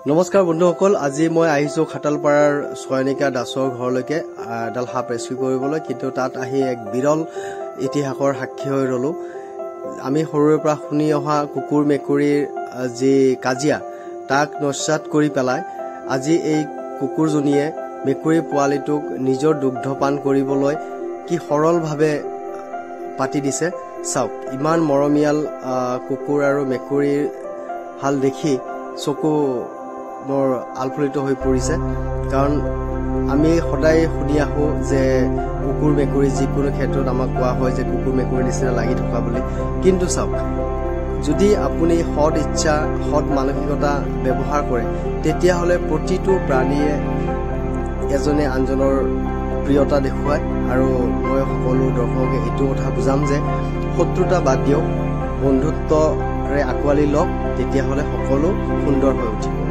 নমস্কাৰ বন্ধুসকল, আজি মই আহিছো খাটালপাৰাৰ ছয়নিকা দাসৰ ঘৰলৈকে এডাল সাপ ৰেস্কিউ কৰিবলৈ। কিন্তু তাত আহি এক বিৰল ইতিহাসৰ সাক্ষী হৈ ৰলো। আমি সৰুৰে পৰা শুনি অহা কুকুৰ মেকুৰীৰ যি কাজিয়া তাক নস্যাৎ কৰি পেলাই আজি এই কুকুৰজনীয়ে মেকুৰী পোৱালিটোক নিজৰ দুগ্ধপান কৰিবলৈ কি সৰলভাৱে পাতি দিছে। চাওক, ইমান মৰমীয়াল কুকুৰ আৰু মেকুৰীৰ হাল দেখি চকু মোৰ আলফুলিত হৈ পৰিছে। কাৰণ আমি সদায় শুনি আহোঁ যে কুকুৰ মেকুৰী যিকোনো ক্ষেত্ৰত আমাক কোৱা হয় যে কুকুৰ মেকুৰীৰ নিচিনা লাগি থকা বুলি। কিন্তু চাওক, যদি আপুনি সৎ ইচ্ছা সৎ মানসিকতা ব্যৱহাৰ কৰে তেতিয়াহ'লে প্ৰতিটো প্ৰাণীয়ে এজনে আনজনৰ প্ৰিয়তা দেখুৱায়। আৰু মই সকলো দৰ্শকে এইটো কথা বুজাম যে শত্ৰুতা বাদ দিয়ক, বন্ধুত্বৰে আঁকোৱালি লওক, তেতিয়াহ'লে সকলো সুন্দৰ হৈ উঠিব।